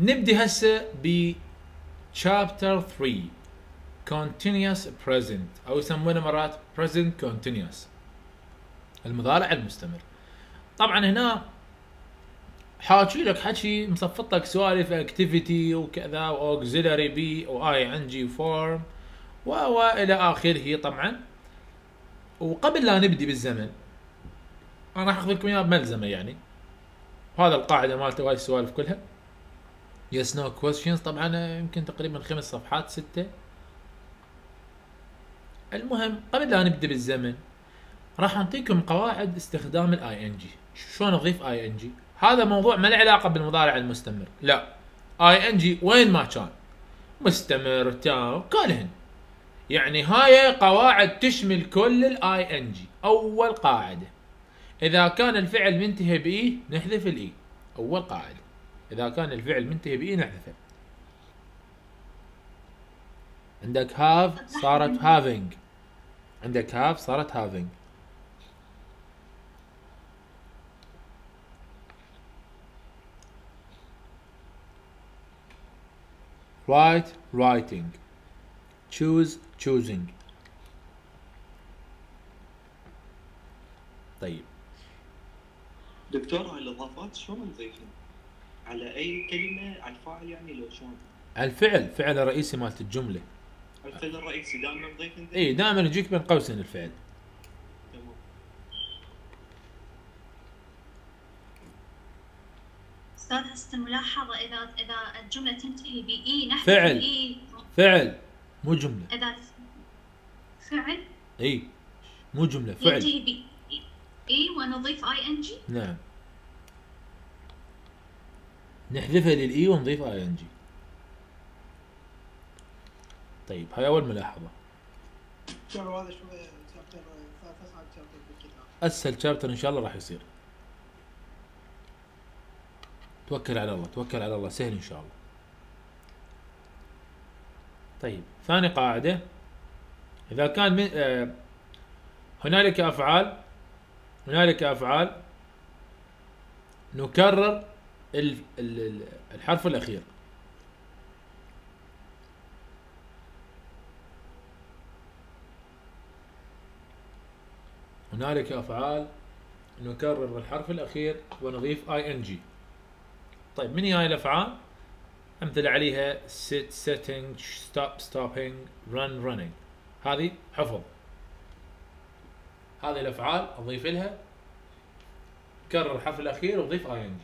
نبدي هسه ب chapter 3 continuous present او يسمونه مرات present continuous، المضارع المستمر. طبعا هنا حاكي لك حكي مصفط لك سوالف اكتيفيتي وكذا واوكسيلري بي واي ان جي فورم والى اخره طبعا. وقبل لا نبدي بالزمن انا راح اخذ لكم اياه بملزمه يعني، وهذا القاعده مالته وهاي السوالف كلها يس نو كويستشنز، طبعا يمكن تقريبا 5 صفحات 6. المهم قبل لا نبدا بالزمن راح نعطيكم قواعد استخدام الاي ان جي، شلون نضيف اي ان جي. هذا موضوع ما له علاقه بالمضارع المستمر، لا، اي ان جي وين ما كان مستمر تام كلهن، يعني هاي قواعد تشمل كل الاي ان جي. اول قاعده اذا كان الفعل منتهي باي نحذف الاي، اول قاعده اذا كان الفعل منتهي باي نحذفه. عندك هاف صارت هافينج، عندك هاف صارت هافينج. write writing، choose choosing. طيب دكتور هاي الاضافات شلون نضيفها؟ على اي كلمه؟ على الفاعل يعني لو شلون؟ الفعل، فعل الرئيسي مالت الجمله. الفعل الرئيسي دائما نضيف انت؟ اي دائما يجيك بين قوسين الفعل. تمام. استاذ هسه الملاحظه اذا الجمله تنتهي باي نحذف فعل. الاي. فعل مو جمله. اذا فعل اي مو جمله، فعل ينتهي ب اي ونضيف اي ان جي. نعم، نحذفها للاي ونضيف اي ان جي. طيب هاي اول ملاحظه. هذا شويه شابتر تصعب شابتر بالكتاب. اسهل شابتر ان شاء الله راح يصير. توكل على الله، توكل على الله، سهل ان شاء الله. طيب ثاني قاعده، اذا كان من هنالك افعال نكرر الحرف الاخير. هنالك افعال نكرر الحرف الاخير ونضيف اي ان جي. طيب من هاي الافعال؟ امثله عليها sit sitting stop stopping run running، هذه حفظ. هذه الافعال اضيف لها كرر الحرف الاخير وضيف اي ان جي.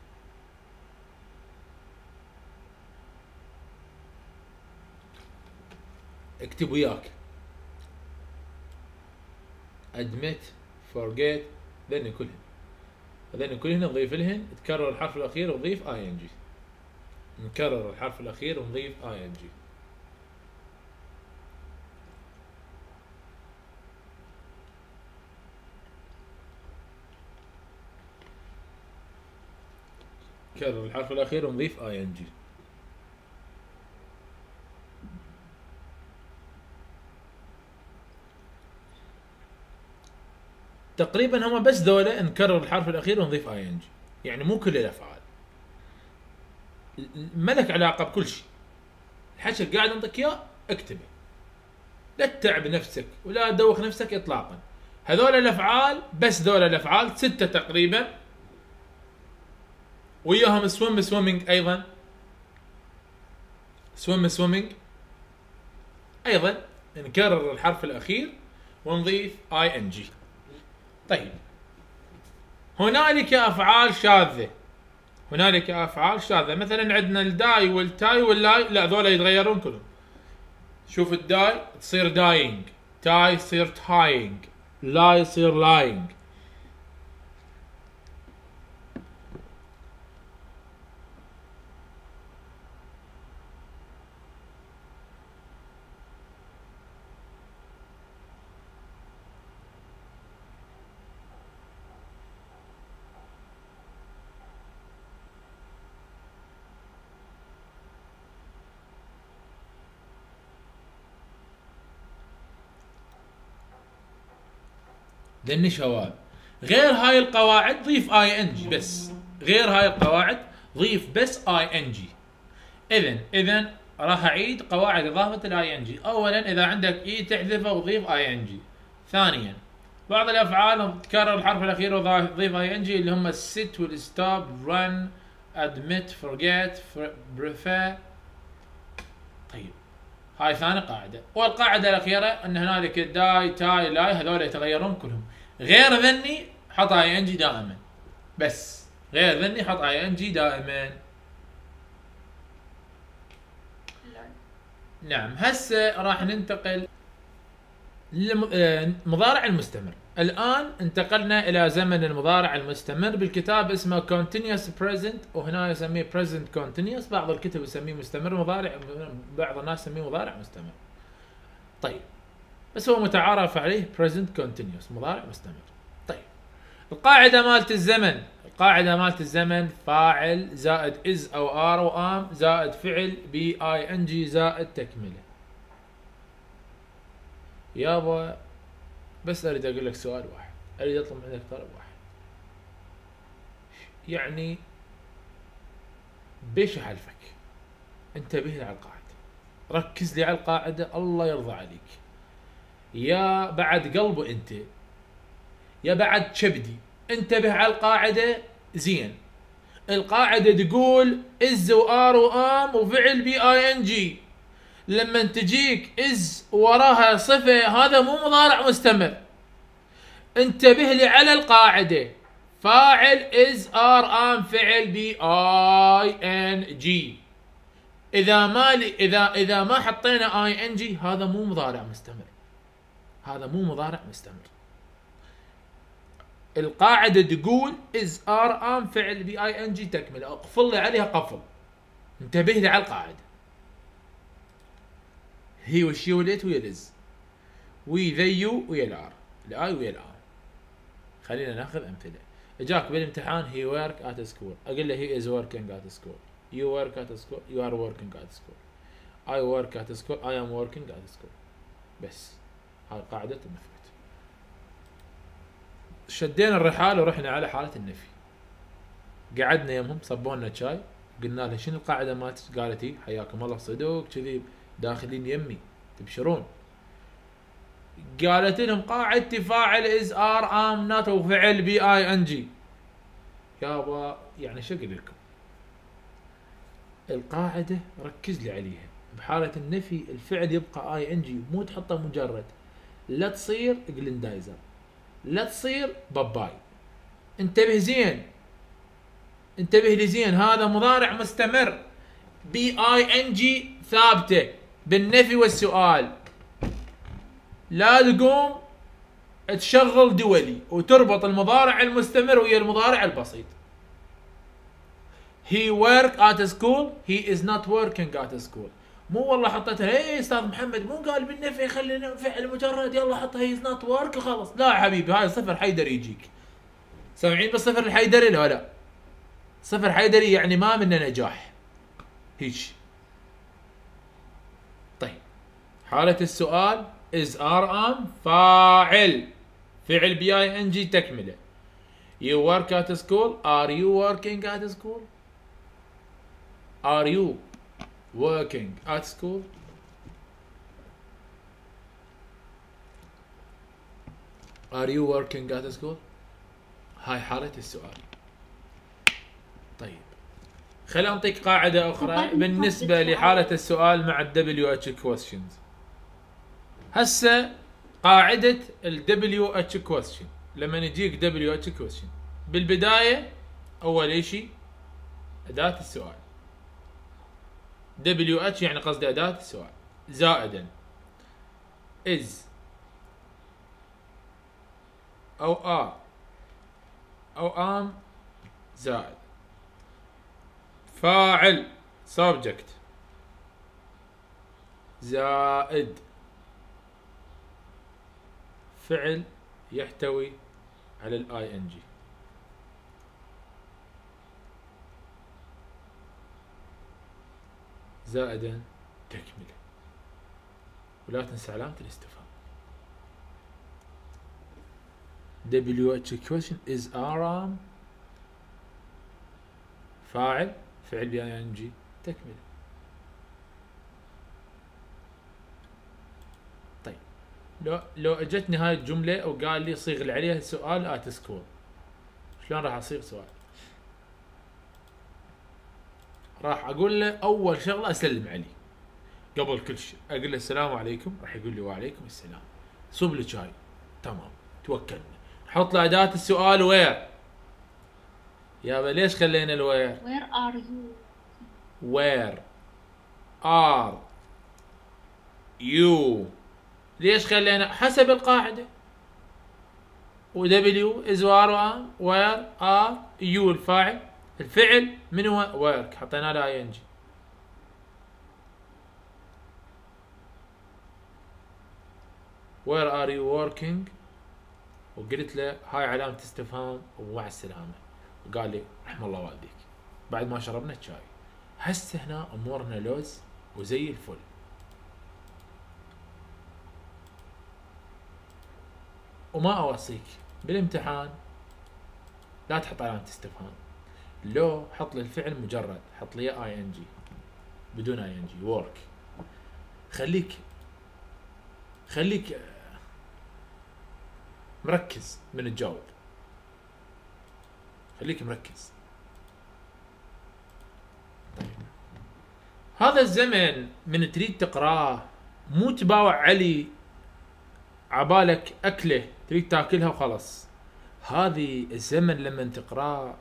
اكتب وياك admit forget هذين كلهن نضيف لهن تكرر الحرف الاخير وضيف اي ان جي. نكرر الحرف الاخير ونضيف اي ان جي. كرر الحرف الاخير ونضيف اي ان جي. تقريبا هم بس ذولا نكرر الحرف الاخير ونضيف اي ان جي، يعني مو كل الافعال. ما لك علاقه بكل شيء، الحكي قاعد انطيك اياه اكتبه، لا تتعب نفسك ولا تدوخ نفسك اطلاقا. هذول الافعال بس، ذول الافعال 6 تقريبا، وياهم swim swimming ايضا، swim swimming ايضا نكرر الحرف الاخير ونضيف اي ان جي. طيب هنالك افعال شاذه، مثلا عندنا الداي والتاي واللاي، لا ذولا يتغيرون كلهم. شوف الداي تصير داينج، تاي تصير تاينج، لاي يصير لاينج. لان شباب غير هاي القواعد ضيف اي ان جي بس، غير هاي القواعد ضيف بس اي ان جي، اذا راح اعيد قواعد اضافه الاي ان جي. اولا اذا عندك اي تحذفه وتضيف اي ان جي. ثانيا بعض الافعال تكرر الحرف الاخير وتضيف اي ان جي اللي هم الست والستوب رن ادمت فورجيت بريفير. طيب هاي ثاني قاعده. والقاعده الاخيره ان هنالك داي تاي لاي هذول يتغيرون كلهم. غير ذني حط اي ان جي دائما. بس غير ذني حط اي ان جي دائما. نعم هسه راح ننتقل للمضارع المستمر. الآن انتقلنا إلى زمن المضارع المستمر. بالكتاب اسمه continuous present وهنا يسميه present continuous. بعض الكتب يسميه مستمر مضارع، بعض الناس يسميه مضارع مستمر. طيب بس هو متعارف عليه present continuous مضارع مستمر. طيب القاعدة مالت الزمن فاعل زائد is أو are أو am زائد فعل ب ing زائد تكملة. يابا بس اريد اقول لك سؤال واحد، اريد اطلب منك طلب واحد. يعني بيش احلفك انتبه لي على القاعدة، ركز لي على القاعدة الله يرضى عليك. يا بعد قلبه انت يا بعد كبدي انتبه على القاعدة زين. القاعدة تقول is وار وام وفعل بي اي ان جي. لما تجيك از وراها صفة هذا مو مضارع مستمر. انتبه لي على القاعدة. فاعل از ار ام فعل بي اي ان جي. اذا ما حطينا اي ان جي هذا مو مضارع مستمر. القاعدة تقول از ار ام فعل بي اي ان جي تكملة. اقفل لي عليها قفل. انتبه لي على القاعدة. هي والشي والإت ويا الإز وي ذيو ويا الآر الآي ويا الآر. خلينا ناخذ أمثلة. إجاك بالامتحان he work at school أقول له he is working at school. you work at school you are working at school. I work at school I am working at school. بس هاي قاعدة المثبت. شدينا الرحال ورحنا على حالة النفي. قعدنا يمهم صبونا شاي قلنا له شنو القاعدة مالتك؟ قالت هي حياكم الله صدق كذي داخلين يمي تبشرون. قالت لهم قاعدتي فاعل از ار ام نات وفعل بي اي ان جي. يابا يعني شو اقول لكم؟ القاعده ركز لي عليها. بحاله النفي الفعل يبقى اي ان جي مو تحطه مجرد. لا تصير جلندايزر لا تصير باباي. انتبه لي زين. هذا مضارع مستمر بي اي ان جي ثابته بالنفي والسؤال. لا تقوم تشغل دولي وتربط المضارع المستمر ويا المضارع البسيط. he work at school he is not working at school. مو والله حطيتها ايه استاذ محمد مو قال بالنفي خلينا فعل مجرد يلا حطها he is not work وخلاص. لا يا حبيبي هاي صفر حيدري يجيك. سامعين بالصفر الحيدري؟ لا صفر حيدري يعني ما منه نجاح هيك. طيب حالة السؤال is are am فاعل فعل بي اي ان جي تكملة. you work at school are you working at school are you working at school are you working at school. هاي حالة السؤال. طيب خلينا نعطيك قاعدة أخرى بالنسبة لحالة السؤال مع WH questions. هسه قاعدة WH question لما يجيك WH question بالبداية أول شيء أداة السؤال. WH يعني قصدي أداة السؤال زائدا is أو are أو am زائد فاعل subject زائد فعل يحتوي على الاي ان جي زائدا تكمله. ولا تنسى علامة الاستفهام. WH question is are فاعل فعل بي ان جي تكمله. لو اجتني هاي الجمله وقال لي صيغ لي عليها سؤال ات سكور، شلون راح اصيغ سؤال؟ راح اقول له اول شغله اسلم عليه قبل كل شيء، اقول له السلام عليكم، راح يقول لي وعليكم السلام، صب لي شاي، تمام، توكلنا. نحط له اداه السؤال وير. يابا ليش خلينا الوير؟ Where are you؟ where are you؟ ليش خلينا حسب القاعده. و W is where are you الفاعل، الفعل من هو؟ work، حطينا له ing. where are you working؟ وقلت له هاي علامة استفهام ومع السلامة، وقال لي رحم الله والديك، بعد ما شربنا الشاي. هسه هنا امورنا لوز وزي الفل. وما اوصيك بالامتحان لا تحط علامة استفهام، لو حط لي الفعل مجرد، حط لي ing بدون ing work. خليك مركز من تجاوب، خليك مركز. طيب هذا الزمن من تريد تقراه مو تباوع علي عبالك اكله تريد تاكلها وخلاص. هذه الزمن لما تقراه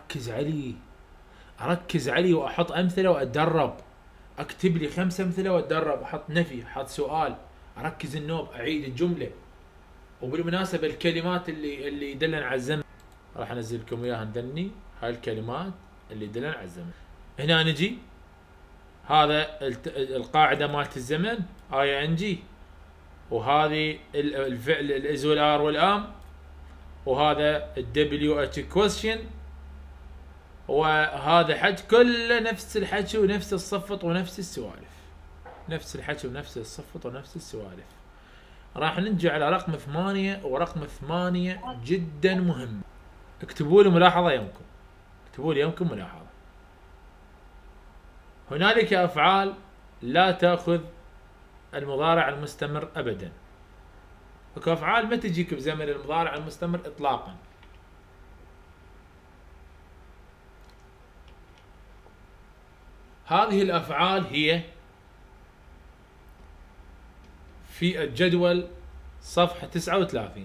اركز عليه واحط امثله واتدرب، اكتب لي 5 امثله واتدرب، احط نفي، احط سؤال، اركز النوب، اعيد الجمله. وبالمناسبه الكلمات اللي يدلن على الزمن راح انزل لكم اياها ندني، هاي الكلمات اللي يدلن على الزمن. هنا نجي هذا القاعده مالت الزمن ing، وهذه الفعل الاز والار والام، وهذا الدبليو اتش question، وهذا حج كله نفس الحكي ونفس الصفط ونفس السوالف، نفس الحكي ونفس الصفط ونفس السوالف. راح نجي على رقم 8، ورقم 8 جدا مهم. اكتبوا لي ملاحظه يمكم، اكتبوا لي يمكم ملاحظه. هنالك افعال لا تاخذ المضارع المستمر ابدا. اكو افعال ما تجيك بزمن المضارع المستمر اطلاقا. هذه الافعال هي في الجدول صفحة 39.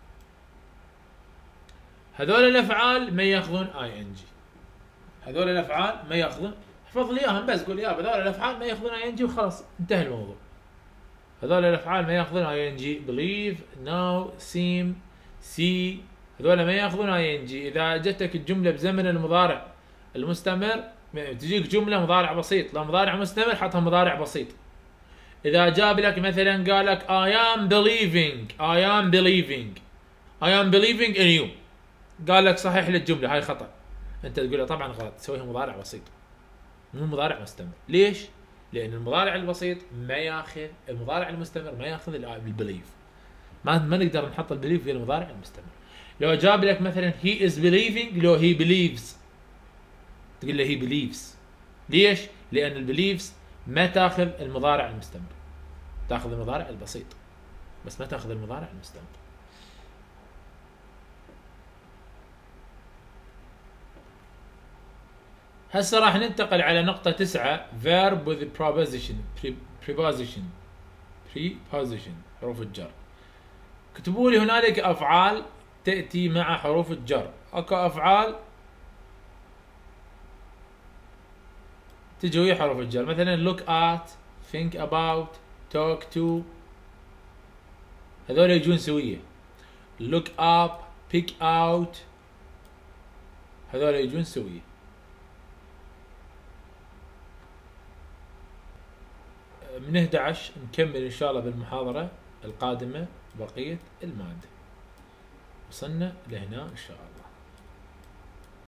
هذول الافعال ما ياخذون ing، هذول الافعال ما ياخذون، احفظ لي اياهم بس، قول يا هذول الافعال ما ياخذون ing وخلاص انتهى الموضوع. هذول الافعال ما ياخذون ing، believe، now، seem، see، هذول ما ياخذون ing. اذا جتك الجمله بزمن المضارع المستمر تجيك جمله مضارع بسيط، لو مضارع مستمر حطها مضارع بسيط. اذا جاب لك مثلا قال لك I am believing in you، قال لك صحيح للجمله هاي خطا، انت تقول له طبعا غلط، تسويها مضارع بسيط مو مضارع مستمر. ليش؟ لان المضارع البسيط ما ياخذ، المضارع المستمر ما ياخذ البليف، ما نقدر نحط البليف في المضارع المستمر. لو جاب لك مثلا he is believing، لو he believes تقول له he believes. ليش؟ لان البليفز ما تاخذ المضارع المستمر، تاخذ المضارع البسيط بس ما تاخذ المضارع المستمر. هسه راح ننتقل على نقطة 9 verb with preposition حروف الجر. كتبوا لي هنالك افعال تأتي مع حروف الجر. اكو افعال تجي ويا حروف الجر، مثلا look at، think about، talk to، هذول يجون سوية. look up، pick out، هذول يجون سوية. من 11 نكمل ان شاء الله بالمحاضرة القادمة بقية المادة. وصلنا لهنا ان شاء الله.